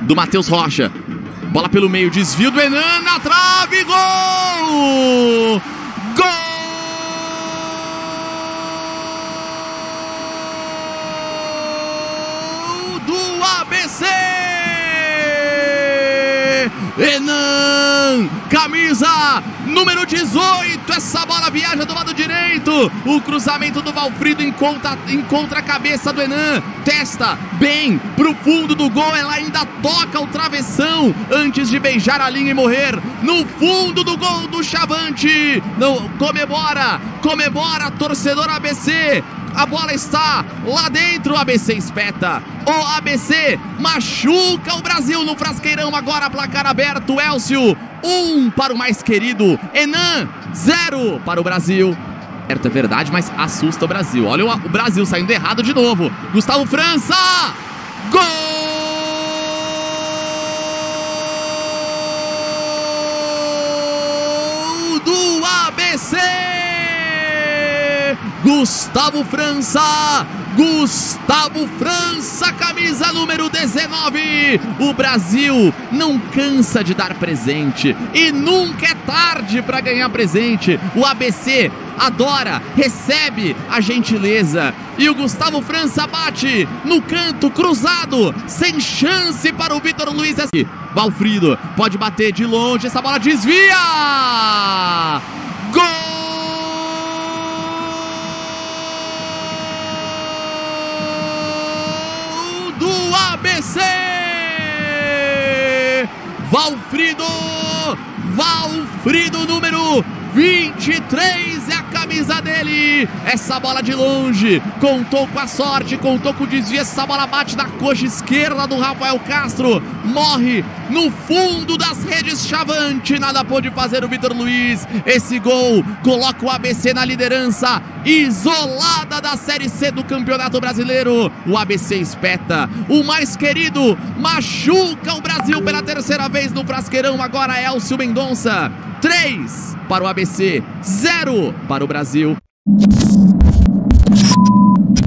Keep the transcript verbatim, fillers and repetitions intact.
do Matheus Rocha. Bola pelo meio, desvio do Enan na trave, gol! Gol! Do A B C! Enan, camisa número dezoito, essa bola viaja do lado direito, o cruzamento do Valfrido encontra, encontra a cabeça do Enan, testa bem pro fundo do gol, ela ainda toca o travessão antes de beijar a linha e morrer no fundo do gol do Chavante. Não, comemora, comemora, torcedor A B C. A bola está lá dentro, o A B C espeta. O A B C machuca o Brasil no Frasqueirão. Agora placar aberto, Elcio. Um para o mais querido Enan, zero para o Brasil. É verdade, mas assusta o Brasil. Olha o Brasil saindo errado de novo. Gustavo França. Gol do A B C. Gustavo França, Gustavo França, camisa número dezenove. O Brasil não cansa de dar presente e nunca é tarde para ganhar presente. O A B C adora, recebe a gentileza. E o Gustavo França bate no canto cruzado, sem chance para o Vitor Luiz. Valfrido pode bater de longe, essa bola desvia. Gol! A B C! Valfrido! Valfrido número vinte e três é a camisa dele. Essa bola de longe, contou com a sorte, contou com o desvio. Essa bola bate na coxa esquerda do Rafael Castro, morre no fundo das redes. Chavante, nada pôde fazer o Vitor Luiz. Esse gol coloca o A B C na liderança isolada da Série C do Campeonato Brasileiro. O A B C espeta, o mais querido machuca o Brasil pela terceira vez no Frasqueirão. Agora Elcio Mendonça, três para o A B C, zero para o Brasil.